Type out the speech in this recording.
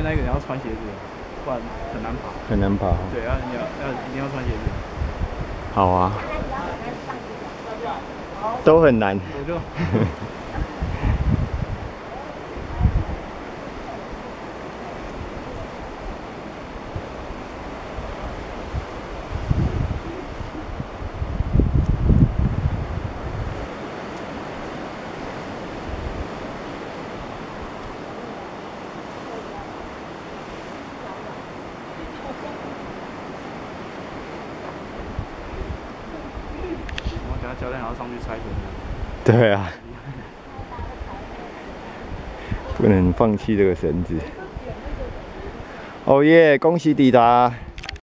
那个你要穿鞋子，不然很难爬。 很难爬。 对，一定要穿鞋子。 好啊。都很难。 我就。教练还要上去拆绳子。 对啊，不能放弃这个绳子。哦耶！恭喜抵达。